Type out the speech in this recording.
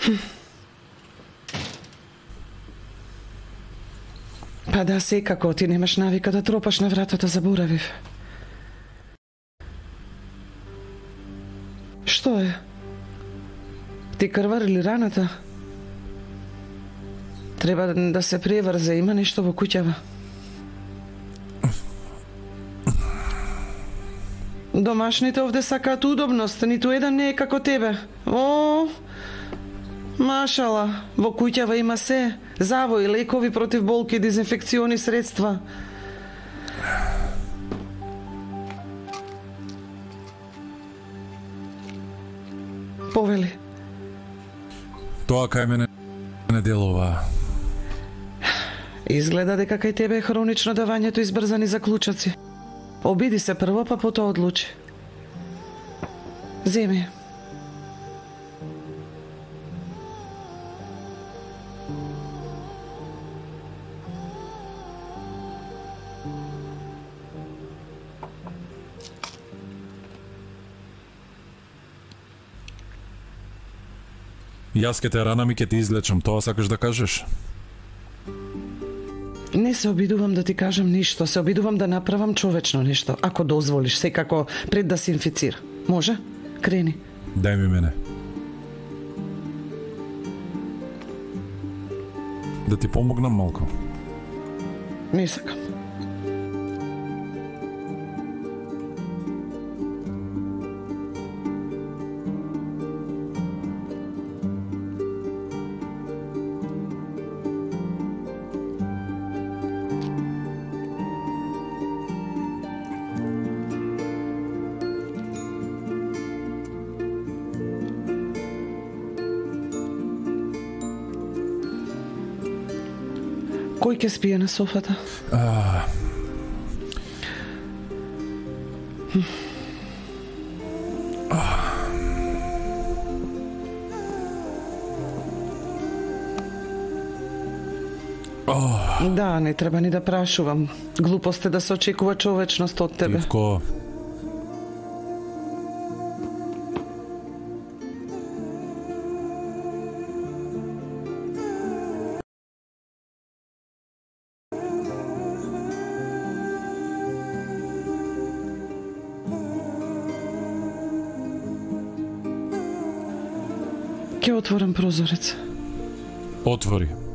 Па да, секако, ти немаш навика да тропаш на вратата, заборавив. Што е? Ти крвари ли раната? Треба да се преврзе, има нешто во куќава. Домашните овде сакаат удобност, ниту еден не е како тебе. О, машала, во куќава има се. Завои, лекови против болки, дезинфекциони средства. Повели. Тоа кај мене не делува. Изгледа дека кај тебе е хронично давањето избрзани заклучоци. Обиди се прво, па потоа одлучи. Земи. Јас ке те ранам и ке ти излечам, тоа сакаш да кажеш? Не се обидувам да ти кажам ништо, се обидувам да направам човечно нешто. Ако дозволиш, секако пред да се инфицира. Може? Крени. Дај ми мене. Да ти помогнам малку? Не сакам. Кој ќе спие на софата? Да, не треба ни да прашувам. Глупост е да се очекува човечност од тебе. Ивко, Ќе отворам прозорец. отвори.